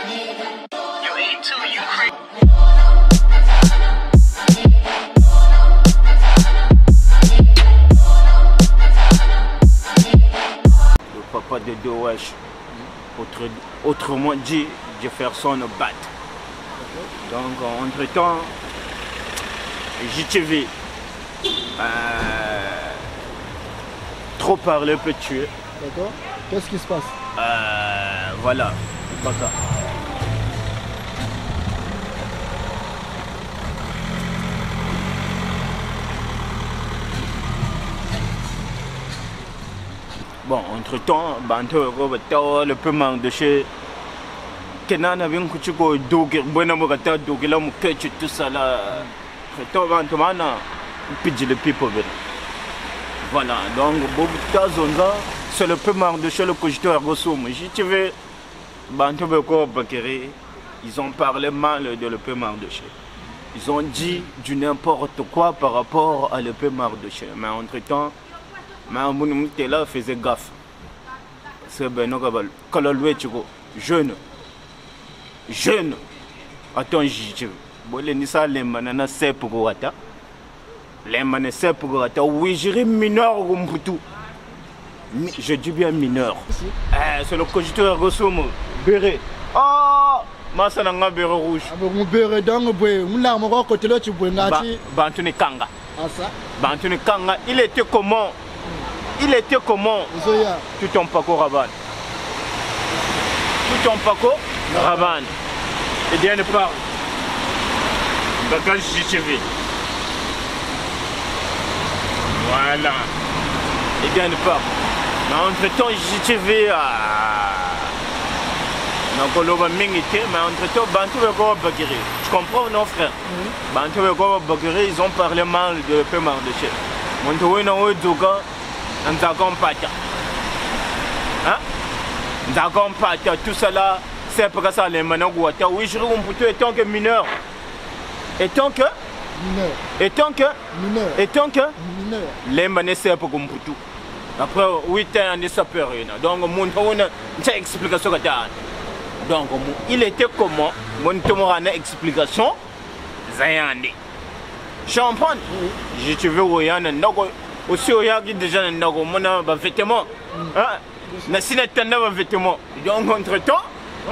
Le papa de Dowesh, autrement dit Jefferson Bat. Donc entre-temps, JTV, trop parler peut tuer. D'accord. Qu'est-ce qui se passe? Voilà, c'est pas ça. Bon, entre-temps, le paiement de chez Kenan avait un coup de dogue, bonamogata, dogue, là, mon cœur, tout ça là. Entre-temps, le people. Voilà, donc, c'est le paiement de chez le cogiteur Ergosum. Je vais, ils ont parlé mal de le paiement de chez. Ils ont dit du n'importe quoi par rapport à le paiement de chez. Mais entre-temps, mais là faisait gaffe. C'est ben quand jeune. Attends, je les nisa les manana c'est pour gata. Les manana c'est pour gata. Oui, j'irai mineur comme tout. Je dis bien mineur. C'est le cogiteur Ergosum. Béré. Ah, massa nanga béré rouge. Mon béré dans le bois. Mon larme au côté là tu bois ngati. Bantune Kanga. Ah ça. Bantune Kanga. Il était comment? Il était comment? Tout ton Paco Rabanne. Tout ton Paco Rabanne. Et bien ne parle. Bagage JTV. Voilà. Et bien ne parle. Mais entre-temps, JTV mais entre-temps, Bantou Bagiri. Tu comprends, non, frère? Bantou Bagiri, ils ont parlé mal de paiement de chef. Montoui n'a pas de Nzagambata. Hein? Nzagambata, tout ça là, c'est pour ça les managouata. Oui, je roule plutôt étant que mineur. Étant que mineur. Étant que mineur. Étant que mineur. Les manes c'est pour Gumputu. Après 8 ans, on est sapeur. Donc, mon explication. Donc, il était comment? Mon tomorane explication. Zayandi. Champagne. Je te veux, oui, aussi au yagi déjà mon vêtement. Na sinatanda vêtement. Donc entre temps,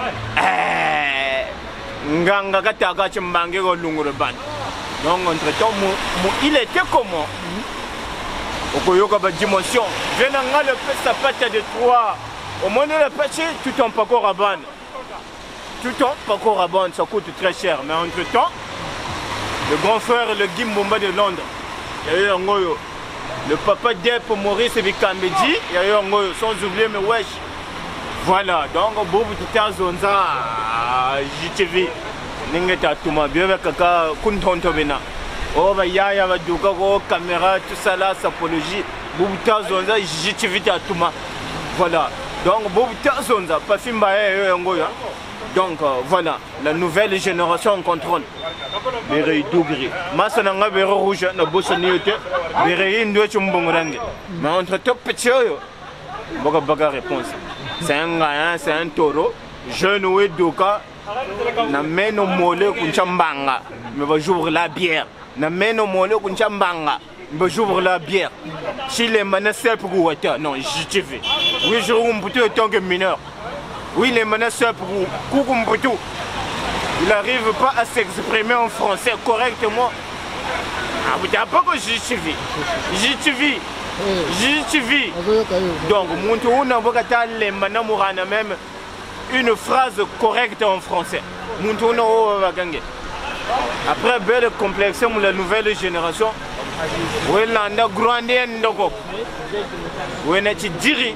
nganga kataga chimbange go lungure ban. Donc entre temps, il était comment? Okoyoka ba dimension. Venanga le fait sa patte de 3. Au moins le pêcher tout en Paco Rabanne. Tout en Paco Rabanne, ça coûte très cher. Mais entre temps, le grand frère, le Gimbomba de Londres, il y a eu un goyo. Le papa d'Ep Maurice Bikambedi, il y a eu un goyo, sans oublier mais wesh. Voilà, donc Bobo Tita Zonza, JTV, Ningeta Touma, Biova Kaka, Kuntonto Bena. Oh, Yaya, Duka, caméra, tout ça là, sapologie. Bobo Tita Zonza, JTV Touma. Voilà, donc Bobo Tita Zonza, pas Fimba, un goyo. Donc voilà, la nouvelle génération en contrôle. Béré Dougri. Massananga Béré Rouge, na Bossoniote, Béré Indoué Chumbongrang. Mais entre top petit, Boga Baga réponse. C'est un gars, c'est un taureau. Jeune ou Doka, na mène au mollet Kunchambanga. Mais va j'ouvre la bière. Na mène au mollet Kunchambanga. Mais j'ouvre la bière. Si les manasses pour Gouata, non, JTV. Oui, je roule plutôt en tant que mineur. Oui, les menaces pour Koukoumbutu. Il n'arrive pas à s'exprimer en français correctement. Ah, vous n'avez pas que JTV. JTV. JTV. Donc, Moutou n'a pas les Manamourana même une phrase correcte en français. Moutou n'a pas gagné. Après, belle complexion pour la nouvelle génération. Oui, on a grandi en Dogo. Oui, on a dit.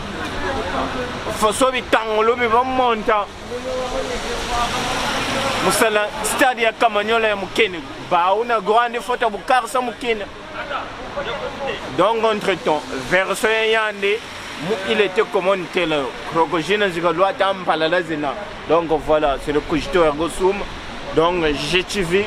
Faso bi tangolo bi ba monta musala stade ya Kamanyola ya mukene ba una grande photo bu karsa mukene. Donc entre temps version yande il était comment tel crocogine zika loi tampala la zina. Donc voilà, c'est le cogiteur Ergosum. Donc JTV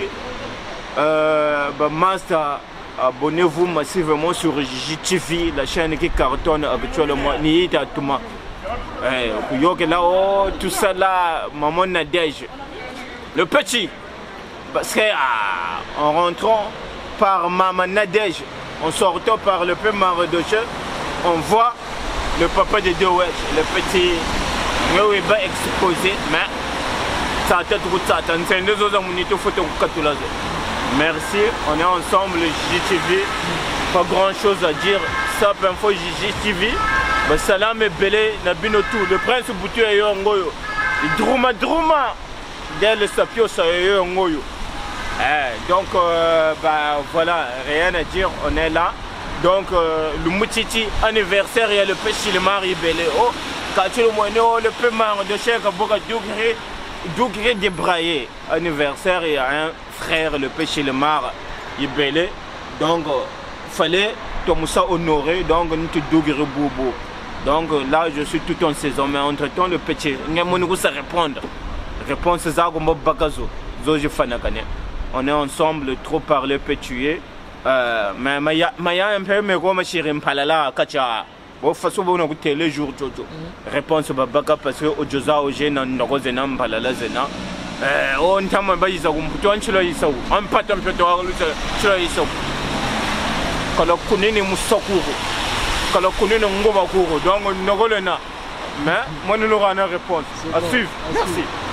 master, abonnez-vous massivement sur JTV, la chaîne qui cartonne actuellement. Niita Touma. là, oh, tout ça là, maman Nadège. Le petit, parce que en rentrant par maman Nadège, en sortant par le peu Marodoche, on voit le papa de Dewech, le petit, il va exposé, mais ça a été trop de Satan. C'est deux autres monitos photo. Merci, on est ensemble, JTV. Pas grand chose à dire. Ça, info JTV. Salam et belé, Nabino tout. Le prince Boutu et Yongoyo. Drouma. Dès le sapio, ça est Yongoyo. Donc, voilà, rien à dire, on est là. Donc, le Moutiti anniversaire, il y a le péché le mari belé. Oh, quand tu le moineau, le peu marre de chèque à Boga Dougré débraillé. Anniversaire, il y a un frère, le péché le mari, il belé. Donc, fallait tout ça honorer. Donc, nous te Dougré boubou. Donc, là, je suis tout en saison. Mais entre-temps, le péché, il y a mon goût à répondre. Réponse à Zagomo Bakazo. Zoji Fanakane. On est ensemble, trop parler peut tuer. Mais Maya un peu mais comme Chirim Palala Kacha. Bon façon bon on télé jour jojo. Réponse Babaka parce que au Josa au Gena Ndorozena Palala Zena. On tama bayiza kumputo anchilo yisau. On patam peto chilo yisau. Kala kunini musakuru. Kala kunini ngoma kuru. Donc ndogolena. Mais moi nous aurons une réponse. À suivre. Merci.